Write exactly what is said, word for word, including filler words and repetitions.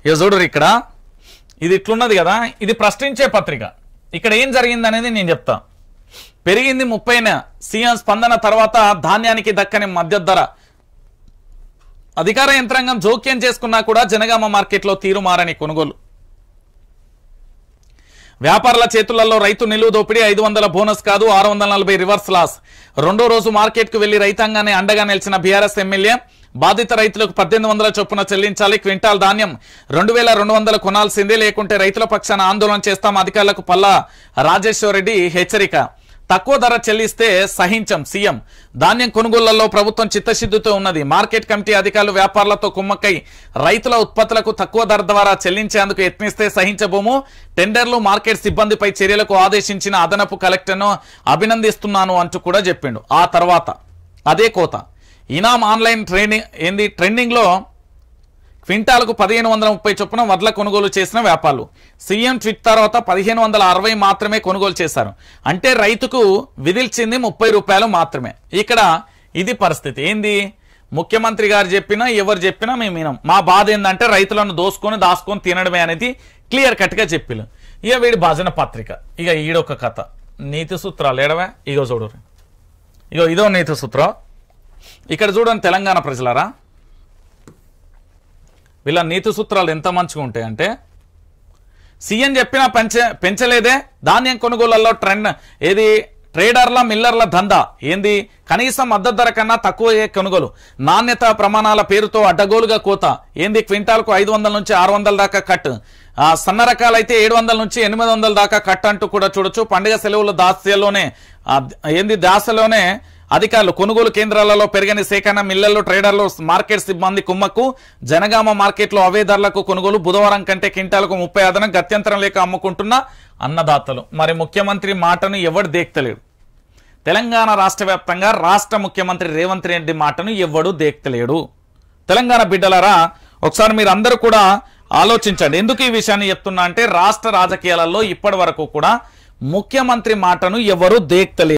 ఇక చూడు ఇక్కడ ఇది ఇట్లున్నది కదా, ఇది ప్రశ్నించే పత్రిక. ఇక్కడ ఏం జరిగింది అనేది నేను చెప్తా. పెరిగింది ముప్పైన సీఎం స్పందన తర్వాత ధాన్యానికి దక్కని మద్దతు ధర. అధికార యంత్రాంగం జోక్యం చేసుకున్నా కూడా జనగామ మార్కెట్లో తీరుమారని కొనుగోలు. వ్యాపారుల చేతులలో రైతు నిలువు దోపిడీ. ఐదు వందల బోనస్ కాదు, ఆరు వందల నలభై రివర్స్ లాస్. రెండో రోజు మార్కెట్ కు వెళ్లి రైతాంగాన్ని అండగా నిలిచిన బీఆర్ఎస్ ఎమ్మెల్యే బాధిత రైతులకు పద్దెనిమిది వందల చొప్పున చెల్లించాలి. క్వింటాల్ ధాన్యం రెండు వేల రెండు వందలు కొనాల్సిందే, లేకుంటే రైతుల పక్షాన ఆందోళన చేస్తాం. అధికారులకు పల్లా రాజేశ్వర్ రెడ్డి హెచ్చరిక. తక్కువ ధర చెల్లిస్తే సహించం సీఎం. ధాన్యం కొనుగోళ్లలో ప్రభుత్వం చిత్తశుద్ధితో ఉన్నది. మార్కెట్ కమిటీ అధికారులు వ్యాపారులతో కుమ్మక్కై రైతుల ఉత్పత్తులకు తక్కువ ధర ద్వారా చెల్లించేందుకు యత్నిస్తే సహించబోము. టెండర్లు మార్కెట్ సిబ్బందిపై చర్యలకు ఆదేశించిన అదనపు కలెక్టర్ను అభినందిస్తున్నాను అంటూ కూడా చెప్పిండు. ఆ తర్వాత అదే కోత. ఇనాం ఆన్లైన్ ట్రైనింగ్ ఏంది ట్రెండింగ్ లో క్వింటాలకు పదిహేను వందల ముప్పై చొప్పున వడ్ల కొనుగోలు చేసిన వ్యాపారులు. సీఎం ట్వీట్ తర్వాత పదిహేను వందల అరవై మాత్రమే కొనుగోలు చేశారు. అంటే రైతుకు విధిల్చింది ముప్పై రూపాయలు మాత్రమే. ఇక్కడ ఇది పరిస్థితి. ఏంది ముఖ్యమంత్రి గారు చెప్పినా ఎవరు చెప్పినా మేము వినం. మా బాధ ఏంటంటే రైతులను దోసుకొని దాసుకొని తినడమే అనేది క్లియర్ కట్ గా చెప్పిలు. ఇక వీడి భజన పత్రిక. ఇక ఈడొక కథ. నీతి సూత్రాలు ఏడవా. ఇగో చూడు, ఇగో ఇదో నీతి సూత్రం. ఇక్కడ చూడండి తెలంగాణ ప్రజలారా, వీళ్ళ నీతి సూత్రాలు ఎంత మంచిగా ఉంటాయంటే, సీఎం చెప్పినా పెంచ పెంచలేదే ధాన్యం కొనుగోళ్లలో ట్రెండ్ ఏది ట్రేడర్ల మిల్లర్ల దందా ఏంది, కనీసం మద్దతు ధర కన్నా తక్కువ కొనుగోలు, నాణ్యత ప్రమాణాల పేరుతో అడ్డగోలుగా కోత ఏంది, క్వింటాల్కు ఐదు వందల నుంచి ఆరు వందల దాకా కట్, ఆ సన్న రకాలైతే ఏడు వందల నుంచి ఎనిమిది వందల దాకా కట్ అంటూ కూడా చూడొచ్చు. పండుగ సెలవుల దాస్యలోనే ఏంది దాసలోనే అధికారులు కొనుగోలు కేంద్రాలలో పెరిగిన సేకరణ, మిల్లర్లు ట్రేడర్లు మార్కెట్ సిబ్బంది కుమ్మక్కు. జనగామ మార్కెట్లో అవే ధరలకు కొనుగోలు. బుధవారం కంటే క్వింటాలకు ముప్పై అదనం, గత్యంతరం లేక అమ్ముకుంటున్న అన్నదాతలు. మరి ముఖ్యమంత్రి మాటను ఎవడు దేక్తలేడు. తెలంగాణ రాష్ట్ర వ్యాప్తంగా రాష్ట్ర ముఖ్యమంత్రి రేవంత్ రెడ్డి మాటను ఎవడు దేక్తలేడు. తెలంగాణ బిడ్డలారా, ఒకసారి మీరు అందరూ కూడా ఆలోచించండి. ఎందుకు ఈ విషయాన్ని చెప్తున్నా అంటే, రాష్ట్ర రాజకీయాలలో ఇప్పటి వరకు కూడా ముఖ్యమంత్రి మాటను ఎవరు దేక్తలేరు.